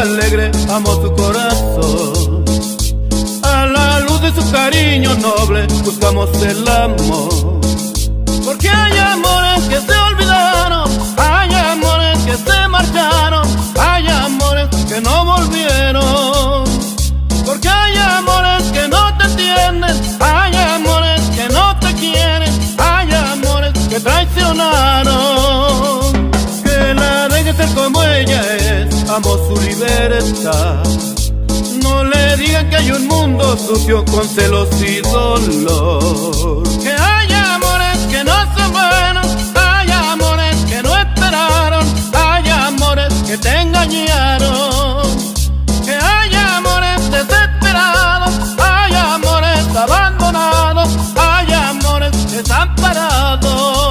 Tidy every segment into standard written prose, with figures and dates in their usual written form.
alegre amo su corazón. A la luz de su cariño noble buscamos el amor. Porque hay amores que se olvidaron, hay amores que se marcharon, hay amores que no volvieron. Porque hay amores que no te entienden, hay amores que no te quieren, hay amores que traicionaron. Que la deje ser como ella es, amo su libertad. No le digan que hay un mundo sucio con celos y dolor. Que hay amores que no son buenos, hay amores que no esperaron, hay amores que te engañaron. Que hay amores desesperados, hay amores abandonados, hay amores desamparados.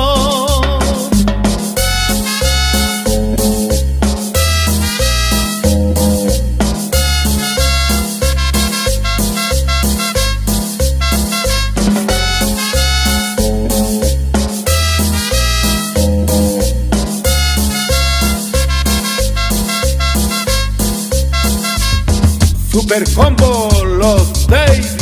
Super Combo, los Davies.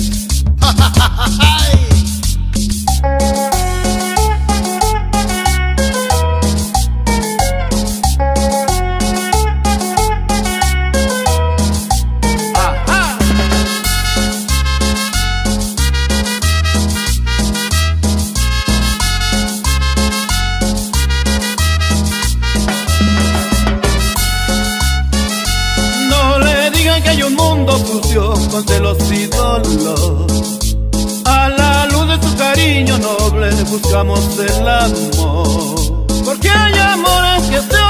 Que hay un mundo sucio con celos y dolor. A la luz de su cariño noble buscamos el amor. Porque hay amores que se